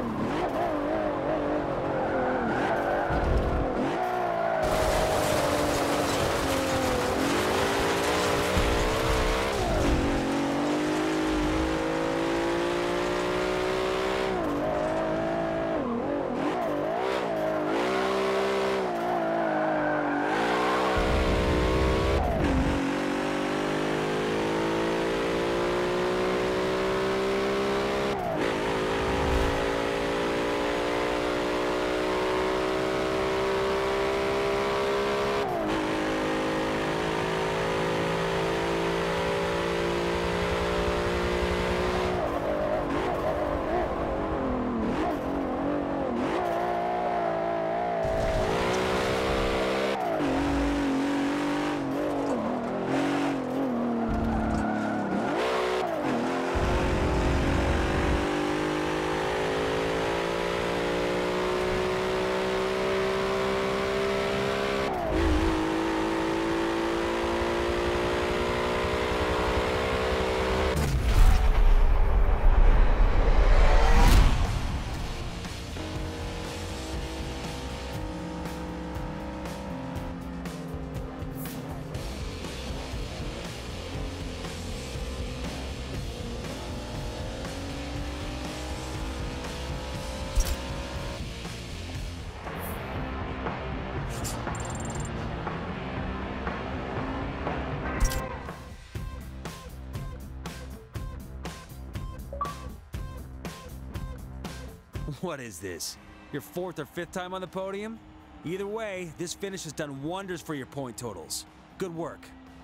What is this? Your fourth or fifth time on the podium? Either way, this finish has done wonders for your point totals. Good work.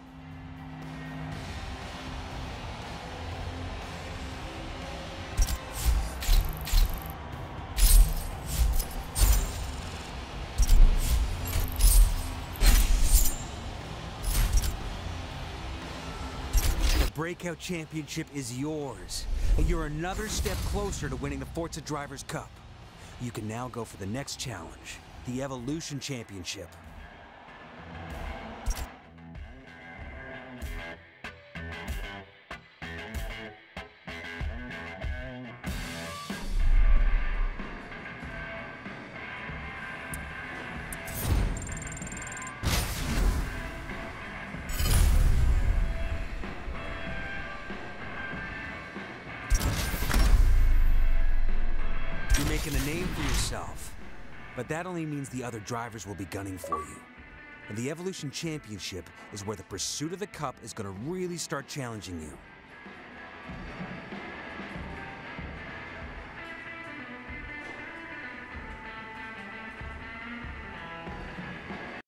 The Breakout Championship is yours, and you're another step closer to winning the Forza Drivers' Cup. You can now go for the next challenge, the Evolution Championship. You're making a name for yourself, but that only means the other drivers will be gunning for you. And the Evolution Championship is where the pursuit of the Cup is going to really start challenging you.